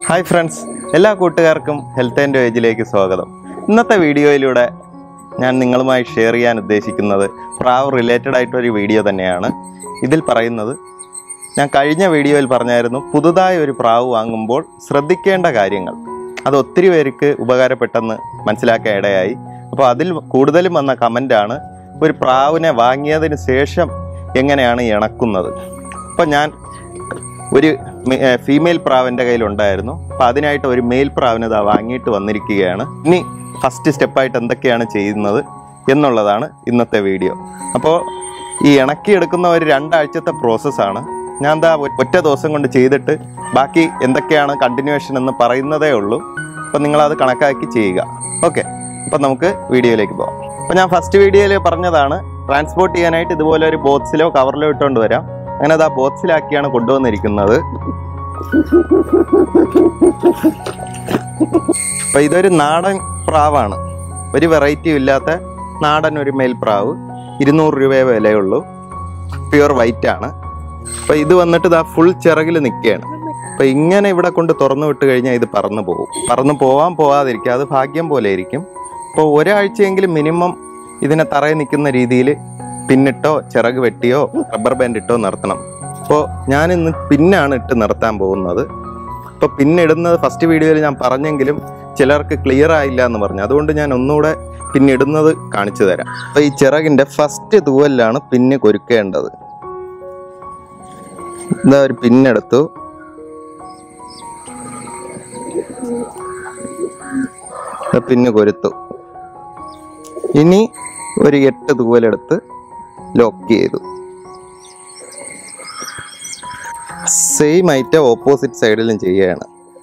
Hi friends, എല്ലാ കൂട്ടുകാർക്കും health and വേജിലേക്ക് സ്വാഗതം. ഇന്നത്തെ വീഡിയോയിലൂടെ ഞാൻ നിങ്ങളുമായി ഷെയർ ചെയ്യാൻ ഉദ്ദേശിക്കുന്നത് പ്രാവ് റിലേറ്റഡ് ആയിട്ടൊരു വീഡിയോ തന്നെയാണ്. ഇതിൽ പറയുന്നത്, ഞാൻ കഴിഞ്ഞ വീഡിയോയിൽ പറഞ്ഞായിരുന്നു പുതുതായി ഒരു പ്രാവ് വാങ്ങുമ്പോൾ ശ്രദ്ധിക്കേണ്ട കാര്യങ്ങൾ. അത് ഒത്തിരി പേർക്ക് ഉപകാരപ്പെട്ടെന്ന് മനസ്സിലാക്കാൻ ഇടയായി. അപ്പോൾ അതിൽ കൂടുതലും വന്ന കമൻ്റാണ് ഒരു പ്രാവിനെ വാങ്ങിയതിന് ശേഷം എങ്ങനെയാണ് ഇണക്കുന്നത്. അപ്പോൾ ഞാൻ ഒരു ഫീമെയിൽ പ്രാവിൻ്റെ കയ്യിലുണ്ടായിരുന്നു. അപ്പോൾ അതിനായിട്ട് ഒരു മെയിൽ പ്രാവിനെ വാങ്ങിയിട്ട് വന്നിരിക്കുകയാണ്. ഇനി ഫസ്റ്റ് സ്റ്റെപ്പായിട്ട് എന്തൊക്കെയാണ് ചെയ്യുന്നത് എന്നുള്ളതാണ് ഇന്നത്തെ വീഡിയോ. അപ്പോൾ ഈ ഇണക്കിയെടുക്കുന്ന ഒരു 2 ആഴ്ചത്തെ പ്രോസസ്സാണ്. ഞാൻ ഒറ്റ ദിവസം കൊണ്ട് ചെയ്തിട്ട് ബാക്കി എന്തൊക്കെയാണ് കണ്ടിന്യൂവേഷൻ എന്ന് പറയുന്നതേ ഉള്ളൂ. അപ്പോൾ നിങ്ങളത് കണക്കാക്കി ചെയ്യുക. ഓക്കെ, അപ്പോൾ നമുക്ക് വീഡിയോയിലേക്ക് പോകാം. അപ്പോൾ ഞാൻ ഫസ്റ്റ് വീഡിയോയിൽ പറഞ്ഞതാണ് ട്രാൻസ്പോർട്ട് ചെയ്യാനായിട്ട് ഇതുപോലെ ഒരു ബോക്സിലോ കവറിലോ ഇട്ടുകൊണ്ട് വരാം. അങ്ങനെ അത് ആ ബോക്സിലാക്കിയാണ് കൊണ്ടുവന്നിരിക്കുന്നത്. അപ്പോൾ ഇതൊരു നാടൻ പ്രാവാണ്, ഒരു വെറൈറ്റിയും ഇല്ലാത്ത നാടൻ ഒരു മെയിൽ പ്രാവ്. 200 രൂപയെ വിലയുള്ളൂ. പ്യുവർ വൈറ്റ് ആണ്. അപ്പോൾ ഇത് വന്നിട്ട് ഇതാ ഫുൾ ചിറകിൽ നിൽക്കുകയാണ്. അപ്പോൾ ഇങ്ങനെ ഇവിടെ കൊണ്ട് തുറന്നു വിട്ട് കഴിഞ്ഞാൽ ഇത് പറന്നു പോകും. പറന്നു പോവാതിരിക്കുക, അത് ഭാഗ്യം പോലെ ഇരിക്കും. അപ്പോൾ ഒരാഴ്ചയെങ്കിലും മിനിമം ഇതിനെ തറയിൽ നിൽക്കുന്ന രീതിയിൽ പിന്നിട്ടോ ചിറക് വെട്ടിയോ റബ്ബർ ബാൻഡ് ഇട്ടോ നിർത്തണം. അപ്പോൾ ഞാനിന്ന് പിന്നാണ് ഇട്ട് നിർത്താൻ പോകുന്നത്. ഇപ്പോൾ പിന്നിടുന്നത് ഫസ്റ്റ് വീഡിയോയിൽ ഞാൻ പറഞ്ഞെങ്കിലും ചിലർക്ക് ക്ലിയർ ആയില്ല എന്ന് പറഞ്ഞു. അതുകൊണ്ട് ഞാൻ ഒന്നുകൂടെ പിന്നിടുന്നത് കാണിച്ചു തരാം. അപ്പോൾ ഈ ചിറകിൻ്റെ ഫസ്റ്റ് തൂവലിലാണ് പിന്ന് കൊരുക്കേണ്ടത്. ഇതാ ഒരു പിന്നെടുത്തു. പിന്ന് കൊരുത്തു. ഇനി ഒരു 8 തൂവലെടുത്ത് ലോക്ക് ചെയ്തു. സെയിം ഐറ്റം ഓപ്പോസിറ്റ് സൈഡിലും ചെയ്യുകയാണ്.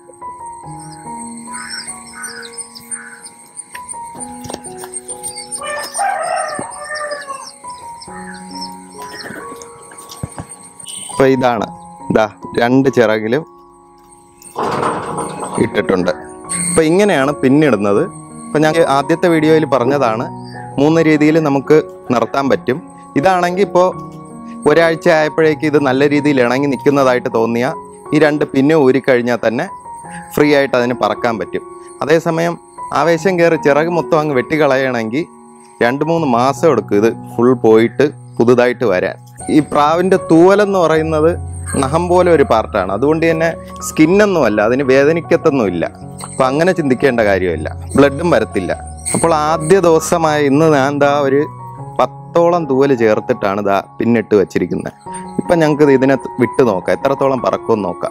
അപ്പൊ ഇതാണ്, ഇതാ 2 ചിറകിലും ഇട്ടിട്ടുണ്ട്. അപ്പൊ ഇങ്ങനെയാണ് പിന്നിടുന്നത്. അപ്പൊ ഞാൻ ആദ്യത്തെ വീഡിയോയിൽ പറഞ്ഞതാണ് 3 രീതിയിൽ നമുക്ക് നിർത്താൻ പറ്റും. ഇതാണെങ്കിൽ ഇപ്പോൾ ഒരാഴ്ച ആയപ്പോഴേക്ക് ഇത് നല്ല രീതിയിൽ ഇണങ്ങി നിൽക്കുന്നതായിട്ട് തോന്നിയ ഈ 2 പിന്ന് ഊരിക്കഴിഞ്ഞാൽ തന്നെ ഫ്രീ ആയിട്ട് അതിന് പറക്കാൻ പറ്റും. അതേസമയം ആവേശം കയറി ചിറക് മൊത്തം അങ്ങ് വെട്ടിക്കളയണമെങ്കിൽ 2-3 മാസം എടുക്കും ഇത് ഫുൾ പോയിട്ട് പുതുതായിട്ട് വരാൻ. ഈ പ്രാവിൻ്റെ തൂവലെന്ന് പറയുന്നത് നഖം പോലെ ഒരു പാർട്ടാണ്. അതുകൊണ്ട് തന്നെ സ്കിന്നൊന്നുമല്ല, അതിന് വേദനിക്കത്തൊന്നുമില്ല. അപ്പം അങ്ങനെ ചിന്തിക്കേണ്ട കാര്യമില്ല, ബ്ലഡും വരത്തില്ല. അപ്പോൾ ആദ്യ ദിവസമായ ഇന്ന് ഞാൻ ഒരു 10ഓളം തൂവല് ചേർത്തിട്ടാണ് പിന്നിട്ട് വെച്ചിരിക്കുന്നത്. ഇപ്പം ഞങ്ങൾക്ക് ഇതിനെ വിട്ട് നോക്കാം, എത്രത്തോളം പറക്കുമെന്ന് നോക്കാം.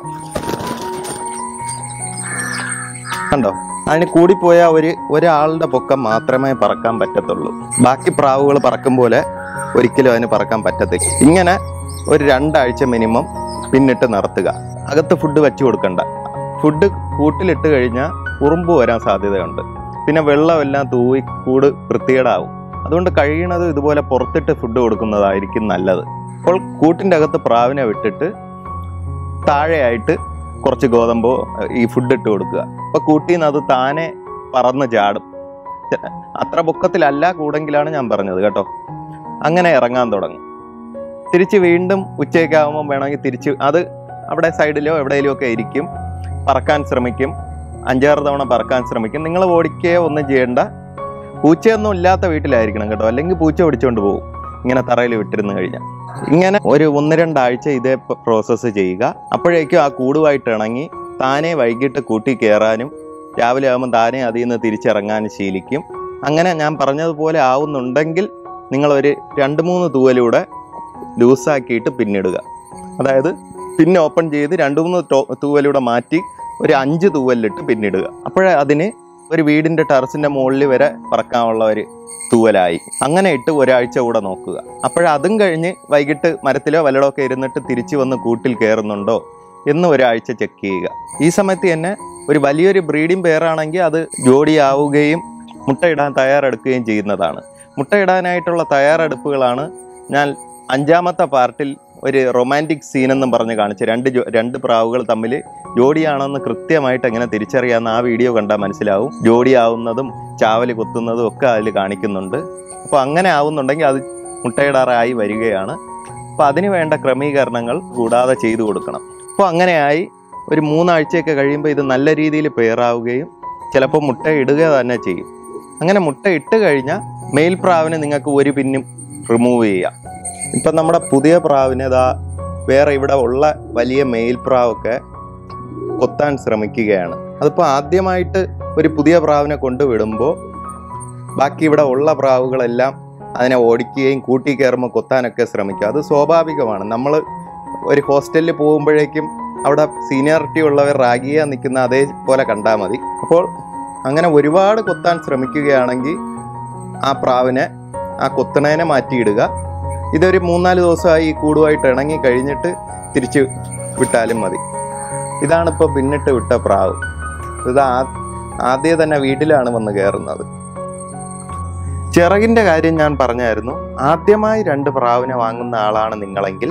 കണ്ടോ, അതിന് കൂടിപ്പോയാൽ ഒരാളുടെ പൊക്കം മാത്രമേ പറക്കാൻ പറ്റത്തുള്ളൂ. ബാക്കി പ്രാവുകൾ പറക്കും പോലെ ഒരിക്കലും അതിന് പറക്കാൻ പറ്റത്തില്ല. ഇങ്ങനെ ഒരു 2 ആഴ്ച മിനിമം പിന്നിട്ട് നിർത്തുക. അകത്ത് ഫുഡ് വെച്ച് കൊടുക്കണ്ട. ഫുഡ് കൂട്ടിലിട്ട് കഴിഞ്ഞാൽ ഉറുമ്പ് വരാൻ സാധ്യതയുണ്ട്. പിന്നെ വെള്ളമെല്ലാം തൂവി കൂട് വൃത്തികേടാവും. അതുകൊണ്ട് കഴിയണത് ഇതുപോലെ പുറത്തിട്ട് ഫുഡ് കൊടുക്കുന്നതായിരിക്കും നല്ലത്. അപ്പോൾ കൂട്ടിൻ്റെ അകത്ത് പ്രാവിനെ വിട്ടിട്ട് താഴെയായിട്ട് കുറച്ച് ഗോതമ്പോ ഈ ഫുഡ് ഇട്ട് കൊടുക്കുക. അപ്പോൾ കൂട്ടിൽ നിന്ന് അത് താനെ പറന്ന് ചാടും. അത്ര പൊക്കത്തിലല്ല കൂടെങ്കിലാണ് ഞാൻ പറഞ്ഞത് കേട്ടോ. അങ്ങനെ ഇറങ്ങാൻ തുടങ്ങും. തിരിച്ച് വീണ്ടും ഉച്ചയൊക്കെ ആകുമ്പോൾ വേണമെങ്കിൽ തിരിച്ച് അത് അവിടെ സൈഡിലോ എവിടെയെങ്കിലും ഒക്കെ ഇരിക്കും, പറക്കാൻ ശ്രമിക്കും. 5-6 തവണ പറക്കാൻ ശ്രമിക്കും. നിങ്ങൾ ഓടിക്കുകയോ ഒന്നും ചെയ്യേണ്ട. പൂച്ചയൊന്നും ഇല്ലാത്ത വീട്ടിലായിരിക്കണം കേട്ടോ, അല്ലെങ്കിൽ പൂച്ച പിടിച്ചുകൊണ്ട് പോകും ഇങ്ങനെ തറയിൽ വിട്ടിരുന്ന് കഴിഞ്ഞാൽ. ഇങ്ങനെ ഒരു 1-2 ആഴ്ച ഇതേ പ്രോസസ്സ് ചെയ്യുക. അപ്പോഴേക്കും ആ കൂടുമായിട്ട് ഇണങ്ങി താനെ വൈകിട്ട് കൂട്ടി കയറാനും രാവിലെ ആകുമ്പോൾ താനെ അതിൽ നിന്ന് തിരിച്ചിറങ്ങാനും ശീലിക്കും. അങ്ങനെ ഞാൻ പറഞ്ഞതുപോലെ ആവുന്നുണ്ടെങ്കിൽ നിങ്ങളൊരു 2-3 തൂവലൂടെ ലൂസാക്കിയിട്ട് പിന്നിടുക. അതായത് പിന്നെ ഓപ്പൺ ചെയ്ത് 2-3 തൂവലൂടെ മാറ്റി ഒരു 5 തൂവലിലിട്ട് പിന്നിടുക. അപ്പോഴേ അതിന് ഒരു വീടിൻ്റെ ടെറസിൻ്റെ മുകളിൽ വരെ പറക്കാനുള്ള ഒരു തൂവലായി. അങ്ങനെ ഇട്ട് ഒരാഴ്ച കൂടെ നോക്കുക. അപ്പോഴതും കഴിഞ്ഞ് വൈകിട്ട് മരത്തിലോ വല്ലടോ ഒക്കെ ഇരുന്നിട്ട് തിരിച്ച് വന്ന് കൂട്ടിൽ കയറുന്നുണ്ടോ എന്ന് ഒരാഴ്ച ചെക്ക് ചെയ്യുക. ഈ സമയത്ത് തന്നെ ഒരു വലിയൊരു ബ്രീഡിംഗ് പെയറാണെങ്കിൽ അത് ജോഡിയാവുകയും മുട്ടയിടാൻ തയ്യാറെടുക്കുകയും ചെയ്യുന്നതാണ്. മുട്ടയിടാനായിട്ടുള്ള തയ്യാറെടുപ്പുകളാണ് ഞാൻ 5ാമത്തെ പാർട്ടിൽ ഒരു റൊമാൻറ്റിക് സീനെന്നും പറഞ്ഞ് കാണിച്ച് 2 പ്രാവുകൾ തമ്മിൽ ജോഡിയാണെന്ന് കൃത്യമായിട്ട് എങ്ങനെ തിരിച്ചറിയാമെന്ന് ആ വീഡിയോ കണ്ടാൽ മനസ്സിലാവും. ജോഡിയാവുന്നതും ചാവല് കുത്തുന്നതും ഒക്കെ അതിൽ കാണിക്കുന്നുണ്ട്. അപ്പോൾ അങ്ങനെ ആവുന്നുണ്ടെങ്കിൽ അത് മുട്ടയിടാറായി വരികയാണ്. അപ്പോൾ അതിന് വേണ്ട ക്രമീകരണങ്ങൾ കൂടാതെ ചെയ്തു കൊടുക്കണം. അപ്പോൾ അങ്ങനെയായി ഒരു 3 ആഴ്ചയൊക്കെ കഴിയുമ്പോൾ ഇത് നല്ല രീതിയിൽ പെയറാവുകയും ചിലപ്പോൾ മുട്ട ഇടുക തന്നെ ചെയ്യും. അങ്ങനെ മുട്ട ഇട്ട് കഴിഞ്ഞാൽ മെയിൽ പ്രാവിനെ നിങ്ങൾക്ക് ഒരു പിന്നും റിമൂവ് ചെയ്യാം. ഇപ്പം നമ്മുടെ പുതിയ പ്രാവിനെ വേറെ ഇവിടെ ഉള്ള വലിയ മെയിൽ പ്രാവൊക്കെ കൊത്താൻ ശ്രമിക്കുകയാണ്. അതിപ്പോൾ ആദ്യമായിട്ട് ഒരു പുതിയ പ്രാവിനെ കൊണ്ടുവിടുമ്പോൾ ബാക്കി ഇവിടെ ഉള്ള പ്രാവുകളെല്ലാം അതിനെ ഓടിക്കുകയും കൂട്ടി കയറുമ്പോൾ കൊത്താനൊക്കെ ശ്രമിക്കും. അത് സ്വാഭാവികമാണ്. നമ്മൾ ഒരു ഹോസ്റ്റലിൽ പോകുമ്പോഴേക്കും അവിടെ സീനിയോറിറ്റി ഉള്ളവർ റാഗിയാൻ നിൽക്കുന്ന അതേപോലെ കണ്ടാൽ മതി. അപ്പോൾ അങ്ങനെ ഒരുപാട് കൊത്താൻ ശ്രമിക്കുകയാണെങ്കിൽ ആ പ്രാവിനെ ആ കൊത്തണേനെ മാറ്റിയിടുക. ഇതൊരു 3-4 ദിവസമായി ഈ കൂടുമായിട്ട് ഇണങ്ങി കഴിഞ്ഞിട്ട് തിരിച്ച് വിട്ടാലും മതി. ഇതാണിപ്പോൾ പിന്നിട്ട് വിട്ട പ്രാവ്. ഇത് ആദ്യം തന്നെ വീട്ടിലാണ് വന്ന് കയറുന്നത്. ചിറകിൻ്റെ കാര്യം ഞാൻ പറഞ്ഞായിരുന്നു. ആദ്യമായി 2 പ്രാവിനെ വാങ്ങുന്ന ആളാണ് നിങ്ങളെങ്കിൽ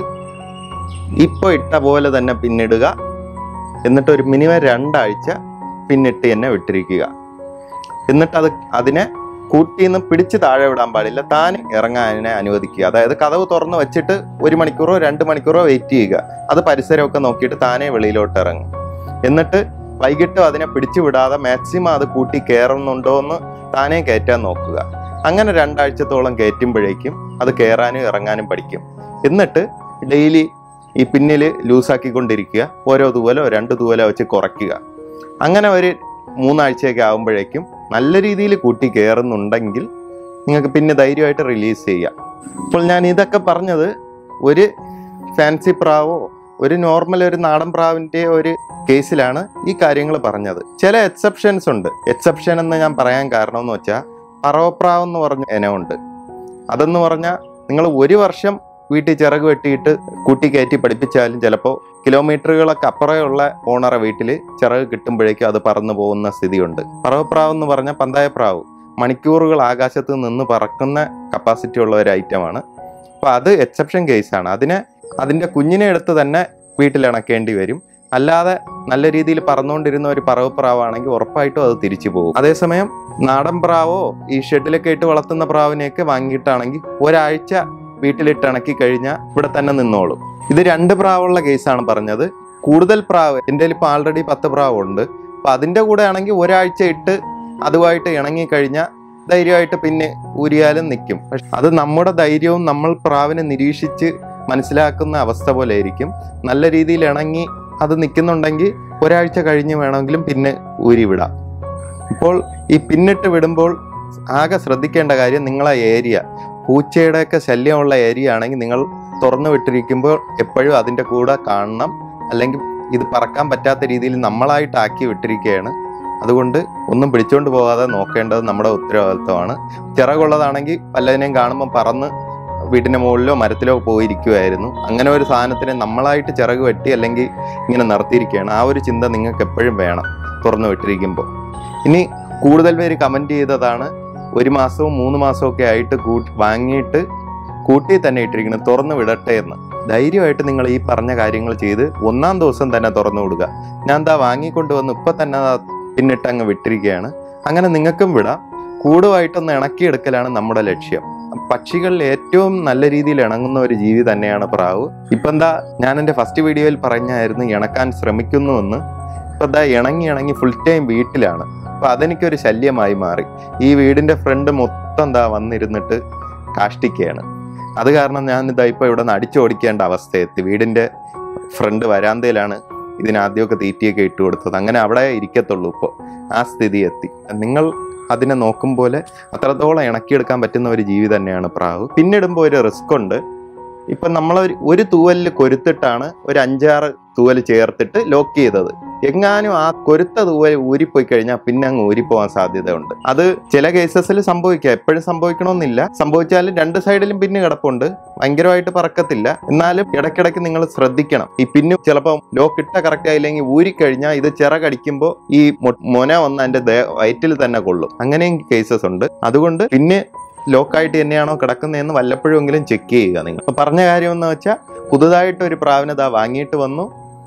ഇപ്പോൾ ഇട്ട പോലെ തന്നെ പിന്നിടുക. എന്നിട്ട് ഒരു മിനിമം 2 ആഴ്ച പിന്നിട്ട് തന്നെ വിട്ടിരിക്കുക. എന്നിട്ട് അതിനെ കൂട്ടിന്ന് പിടിച്ച് താഴെ വിടാൻ പാടില്ല. താൻ ഇറങ്ങാൻ അനുവദിക്കുക. അതായത് കതവ് തുറന്ന് വെച്ചിട്ട് 1 മണിക്കൂറോ 2 മണിക്കൂറോ വെയിറ്റ് ചെയ്യുക. അത് പരിസരമൊക്കെ നോക്കിയിട്ട് താനേ വെളിയിലോട്ട് ഇറങ്ങും. എന്നിട്ട് വൈകിട്ട് അതിനെ പിടിച്ചു വിടാതെ മാക്സിമം അത് കൂട്ടി കയറുന്നുണ്ടോ എന്ന് താനേ കയറ്റാൻ നോക്കുക. അങ്ങനെ 2 ആഴ്ചത്തോളം കയറ്റുമ്പോഴേക്കും അത് കയറാനും ഇറങ്ങാനും പഠിക്കും. എന്നിട്ട് ഡെയിലി ഈ പിന്നിൽ ലൂസാക്കിക്കൊണ്ടിരിക്കുക. ഓരോ തൂവലോ 2 തൂവലോ വെച്ച് കുറയ്ക്കുക. അങ്ങനെ ഒരു 3 ആഴ്ചയൊക്കെ ആകുമ്പോഴേക്കും നല്ല രീതിയിൽ കൂട്ടി കയറുന്നുണ്ടെങ്കിൽ നിങ്ങൾക്ക് പിന്നെ ധൈര്യമായിട്ട് റിലീസ് ചെയ്യാം. അപ്പോൾ ഞാൻ ഇതൊക്കെ പറഞ്ഞത് ഒരു ഫാൻസി പ്രാവോ ഒരു നോർമൽ ഒരു നാടൻ പ്രാവിൻ്റെ ഒരു കേസിലാണ് ഈ കാര്യങ്ങൾ പറഞ്ഞത്. ചില എക്സെപ്ഷൻസ് ഉണ്ട്. എക്സെപ്ഷൻ എന്ന് ഞാൻ പറയാൻ കാരണം എന്ന് വെച്ചാൽ പറവപ്രാവ് എന്ന് പറഞ്ഞ ഇനമുണ്ട്. അതെന്ന് പറഞ്ഞാൽ നിങ്ങൾ 1 വർഷം വീട്ടിൽ ചിറക് വെട്ടിയിട്ട് കൂട്ടി കയറ്റി പഠിപ്പിച്ചാലും ചിലപ്പോൾ കിലോമീറ്ററുകളൊക്കെ അപ്പുറമുള്ള ഓണറെ വീട്ടിൽ ചിറക് കിട്ടുമ്പോഴേക്കും അത് പറന്നു പോകുന്ന സ്ഥിതിയുണ്ട്. പറവപ്രാവ് എന്ന് പറഞ്ഞാൽ പന്തായപ്രാവ് മണിക്കൂറുകൾ ആകാശത്ത് നിന്ന് പറക്കുന്ന കപ്പാസിറ്റി ഉള്ള ഒരു ഐറ്റമാണ്. അപ്പോൾ അത് എക്സെപ്ഷൻ കേസാണ്. അതിൻ്റെ കുഞ്ഞിനെ എടുത്ത് തന്നെ വീട്ടിലിണക്കേണ്ടി വരും. അല്ലാതെ നല്ല രീതിയിൽ പറന്നുകൊണ്ടിരുന്ന ഒരു പറവപ്രാവാണെങ്കിൽ ഉറപ്പായിട്ടും അത് തിരിച്ചു പോകും. അതേസമയം നാടൻ പ്രാവോ ഈ ഷെഡിലൊക്കെ ഇട്ട് വളർത്തുന്ന പ്രാവിനെയൊക്കെ വാങ്ങിയിട്ടാണെങ്കിൽ 1 ആഴ്ച വീട്ടിലിട്ട് ഇണക്കി കഴിഞ്ഞാൽ ഇവിടെ തന്നെ നിന്നോളും. ഇത് 2 പ്രാവുള്ള കേസാണ് പറഞ്ഞത്. കൂടുതൽ പ്രാവ് എൻ്റെ ഇപ്പോൾ ആൾറെഡി 10 പ്രാവുണ്ട്. അപ്പം അതിൻ്റെ കൂടെ ആണെങ്കിൽ 1 ആഴ്ച ഇട്ട് അതുമായിട്ട് ഇണങ്ങി കഴിഞ്ഞാൽ ധൈര്യമായിട്ട് പിന്നെ ഊരിയാലും നിൽക്കും. പക്ഷെ അത് നമ്മുടെ ധൈര്യവും നമ്മൾ പ്രാവിനെ നിരീക്ഷിച്ച് മനസ്സിലാക്കുന്ന അവസ്ഥ പോലെ ആയിരിക്കും. നല്ല രീതിയിൽ ഇണങ്ങി അത് നിൽക്കുന്നുണ്ടെങ്കിൽ 1 ആഴ്ച കഴിഞ്ഞ് വേണമെങ്കിലും പിന്നെ ഊരി വിടാം. ഇപ്പോൾ ഈ പിന്നിട്ട് വിടുമ്പോൾ ആകെ ശ്രദ്ധിക്കേണ്ട കാര്യം നിങ്ങളെ ഏരിയ പൂച്ചയുടെയൊക്കെ ശല്യമുള്ള ഏരിയ ആണെങ്കിൽ നിങ്ങൾ തുറന്നു വിട്ടിരിക്കുമ്പോൾ എപ്പോഴും അതിൻ്റെ കൂടെ കാണണം. അല്ലെങ്കിൽ ഇത് പറക്കാൻ പറ്റാത്ത രീതിയിൽ നമ്മളായിട്ടാക്കി വിട്ടിരിക്കുകയാണ്. അതുകൊണ്ട് ഒന്നും പിടിച്ചുകൊണ്ട് പോകാതെ നോക്കേണ്ടത് നമ്മുടെ ഉത്തരവാദിത്വമാണ്. ചിറകുള്ളതാണെങ്കിൽ വല്ലതിനെയും കാണുമ്പോൾ പറന്ന് വീട്ടിൻ്റെ മുകളിലോ മരത്തിലോ പോയിരിക്കുമായിരുന്നു. അങ്ങനെ ഒരു സാധനത്തിനെ നമ്മളായിട്ട് ചിറക് വെട്ടി അല്ലെങ്കിൽ ഇങ്ങനെ നിർത്തിയിരിക്കുകയാണ്. ആ ഒരു ചിന്ത നിങ്ങൾക്ക് എപ്പോഴും വേണം തുറന്നു വിട്ടിരിക്കുമ്പോൾ. ഇനി കൂടുതൽ പേര് കമൻറ്റ് ചെയ്തതാണ് 1 മാസവും 3 മാസവും ഒക്കെ ആയിട്ട് വാങ്ങിയിട്ട് കൂട്ടി തന്നെ ഇട്ടിരിക്കണം, തുറന്നു വിടട്ടെ എന്ന്. ധൈര്യമായിട്ട് നിങ്ങൾ ഈ പറഞ്ഞ കാര്യങ്ങൾ ചെയ്ത് 1-ാം ദിവസം തന്നെ തുറന്നു വിടുക. ഞാൻ വാങ്ങിക്കൊണ്ടുവന്ന് ഇപ്പം തന്നെ പിന്നിട്ട് അങ്ങ് വിട്ടിരിക്കുകയാണ്. അങ്ങനെ നിങ്ങൾക്കും വിടാം. കൂടുമായിട്ടൊന്ന് ഇണക്കിയെടുക്കലാണ് നമ്മുടെ ലക്ഷ്യം. പക്ഷികളിൽ ഏറ്റവും നല്ല രീതിയിൽ ഇണങ്ങുന്ന ഒരു ജീവി തന്നെയാണ് പ്രാവ്. ഇപ്പം ഞാൻ എൻ്റെ ഫസ്റ്റ് വീഡിയോയിൽ പറഞ്ഞായിരുന്നു ഇണക്കാൻ ശ്രമിക്കുന്നുവെന്ന്. ഇപ്പം ഇണങ്ങി ഫുൾ ടൈം വീട്ടിലാണ്. അപ്പം അതെനിക്കൊരു ശല്യമായി മാറി. ഈ വീടിൻ്റെ ഫ്രണ്ട് മൊത്തം വന്നിരുന്നിട്ട് കാഷ്ടിക്കുകയാണ്. അത് കാരണം ഞാൻ ഇപ്പോൾ ഇവിടെ നിന്ന് അടിച്ചോടിക്കേണ്ട അവസ്ഥയെത്തി. വീടിൻ്റെ ഫ്രണ്ട് വരാന്തയിലാണ് ഇതിനാദ്യമൊക്കെ തീറ്റിയൊക്കെ ഇട്ട് കൊടുത്തത്. അങ്ങനെ അവിടെ ഇരിക്കത്തുള്ളൂ. ഇപ്പോൾ ആ സ്ഥിതി എത്തി. നിങ്ങൾ അതിനെ നോക്കും പോലെ അത്രത്തോളം ഇണക്കിയെടുക്കാൻ പറ്റുന്ന ഒരു ജീവി തന്നെയാണ് പ്രാവ്. പിന്നിടുമ്പോൾ ഒരു റിസ്ക് ഉണ്ട്. ഇപ്പം നമ്മൾ ഒരു തൂവലിൽ കൊരുത്തിട്ടാണ് ഒരു 5-6 തൂവൽ ചേർത്തിട്ട് ലോക്ക് ചെയ്തത്. എങ്ങാനും ആ കൊരുത്ത തൂവൽ ഊരിപ്പോയി കഴിഞ്ഞാൽ പിന്നെ അങ്ങ് ഊരിപ്പോവാൻ സാധ്യതയുണ്ട്. അത് ചില കേസസിൽ സംഭവിക്കാം. എപ്പോഴും സംഭവിക്കണമെന്നില്ല. സംഭവിച്ചാലും 2 സൈഡിലും പിന്ന് കിടപ്പുണ്ട്. ഭയങ്കരമായിട്ട് പറക്കത്തില്ല. എന്നാലും ഇടയ്ക്കിടയ്ക്ക് നിങ്ങൾ ശ്രദ്ധിക്കണം. ഈ പിന്നു ചിലപ്പോൾ ലോക്ക് ഇട്ട കറക്റ്റ് ആയില്ലെങ്കിൽ ഊരിക്കഴിഞ്ഞാൽ ഇത് ചിറകടിക്കുമ്പോൾ ഈ മൊന വന്ന് അതിന്റെ വയറ്റിൽ തന്നെ കൊള്ളും. അങ്ങനെയും കേസസ് ഉണ്ട്. അതുകൊണ്ട് പിന്നെ ലോക്കായിട്ട് തന്നെയാണോ കിടക്കുന്നതെന്ന് വല്ലപ്പോഴുമെങ്കിലും ചെക്ക് ചെയ്യുക. നിങ്ങൾ പറഞ്ഞ കാര്യം എന്ന് വെച്ചാൽ പുതുതായിട്ട് ഒരു പ്രാവിനെ വാങ്ങിയിട്ട് വന്നു,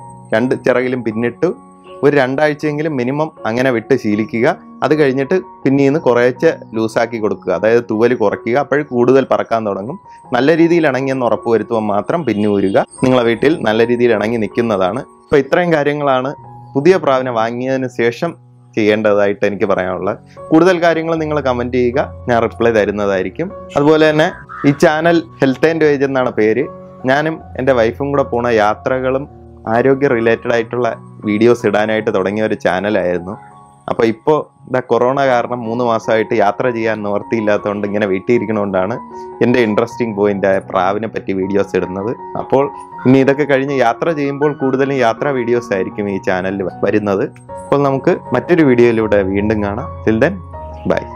2 ചിറകിലും പിന്നിട്ടു, ഒരു 2 ആഴ്ചയെങ്കിലും മിനിമം അങ്ങനെ വിട്ട് ശീലിക്കുക. അത് കഴിഞ്ഞിട്ട് പിന്നീന്ന് കുറേശ്ശെ ലൂസാക്കി കൊടുക്കുക. അതായത് തൂവല് കുറയ്ക്കുക. അപ്പോഴും കൂടുതൽ പറക്കാൻ തുടങ്ങും. നല്ല രീതിയിൽ ഇണങ്ങിയെന്ന് ഉറപ്പ് വരുത്തുമ്പോൾ മാത്രം പിന്നൂരുക. നിങ്ങളെ വീട്ടിൽ നല്ല രീതിയിൽ ഇണങ്ങി നിൽക്കുന്നതാണ് അപ്പോൾ ഇത്രയും കാര്യങ്ങളാണ് പുതിയ പ്രാവിനെ വാങ്ങിയതിന് ശേഷം ചെയ്യേണ്ടതായിട്ട് എനിക്ക് പറയാനുള്ളത്. കൂടുതൽ കാര്യങ്ങൾ നിങ്ങൾ കമൻറ്റ് ചെയ്യുക, ഞാൻ റിപ്ലൈ തരുന്നതായിരിക്കും. അതുപോലെ തന്നെ ഈ ചാനൽ ഹെൽത്ത് ആൻഡ് വേജ് എന്നാണ് പേര്. ഞാനും എൻ്റെ വൈഫും കൂടെ പോണ യാത്രകളും ആരോഗ്യ റിലേറ്റഡ് ആയിട്ടുള്ള വീഡിയോസ് ഇടാനായിട്ട് തുടങ്ങിയ ഒരു ചാനലായിരുന്നു. അപ്പോൾ ഇപ്പോൾ കൊറോണ കാരണം 3 മാസമായിട്ട് യാത്ര ചെയ്യാൻ നിവർത്തിയില്ലാത്തതുകൊണ്ട് ഇങ്ങനെ വീട്ടിൽ ഇരിക്കണോണ്ടാണ് എൻ്റെ ഇൻട്രസ്റ്റിംഗ് പോയിൻ്റായ പ്രാവിനെ പറ്റി വീഡിയോസ് ഇടുന്നത്. അപ്പോൾ ഇനി ഇതൊക്കെ കഴിഞ്ഞ് യാത്ര ചെയ്യുമ്പോൾ കൂടുതലും യാത്രാ വീഡിയോസ് ആയിരിക്കും ഈ ചാനലിൽ വരുന്നത്. അപ്പോൾ നമുക്ക് മറ്റൊരു വീഡിയോയിലൂടെ വീണ്ടും കാണാം. Till then by.